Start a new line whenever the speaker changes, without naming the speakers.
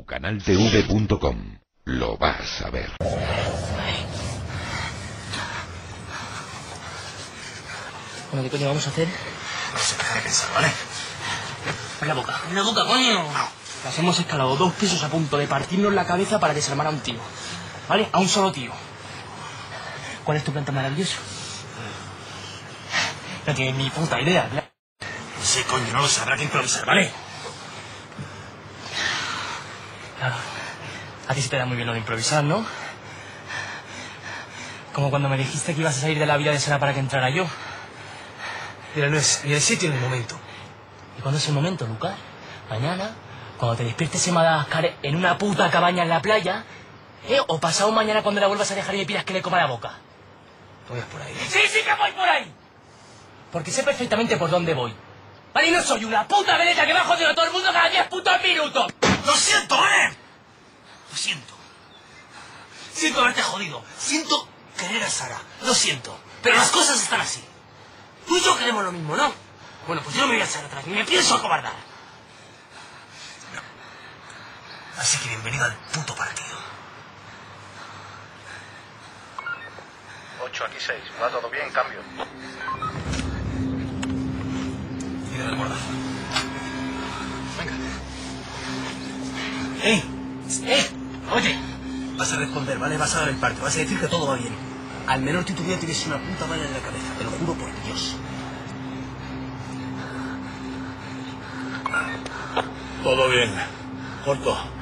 tucanaltv.com. Lo vas a ver.
Bueno, ¿qué coño vamos a hacer?
No sé, deja de pensar, ¿vale?
En la boca, coño. Las hemos escalado 2 pisos a punto de partirnos la cabeza para desarmar a un tío. ¿Vale? A un solo tío. ¿Cuál es tu plan tan maravilloso? No tienes ni puta idea.
No sé, coño, no lo sé, habrá que improvisar, ¿vale?
Claro. A ti se te da muy bien lo de improvisar, ¿no? Como cuando me dijiste que ibas a salir de la vida de Sara para que entrara yo.
Mira, no es ni el sitio ni el momento.
¿Y cuándo es el momento, Lucas? Mañana, cuando te despiertes en Madagascar en una puta cabaña en la playa, ¿eh? O pasado mañana cuando la vuelvas a dejar y me pidas que le coma la boca.
No vayas por ahí.
¡Sí, sí que voy por ahí! Porque sé perfectamente por dónde voy. ¿Vale? Y no soy una puta veleta que va jodiendo a todo el mundo cada 10 putos minutos.
¡Lo siento, Lo siento. Siento haberte jodido. Siento querer a Sara. Lo siento. Pero las cosas están así. Tú y yo queremos lo mismo, ¿no? Bueno, pues yo no me voy a echar atrás, ni me pienso acobardar. No. Así que bienvenido al puto partido.
8, aquí 6. Va todo bien, cambio.
Tira el mordazo. Venga.
Oye.
Vas a responder, ¿vale? Vas a dar el parte. Vas a decir que todo va bien. Al menor titubeo tienes una puta bala en la cabeza. Te lo juro por Dios.
Todo bien. Corto.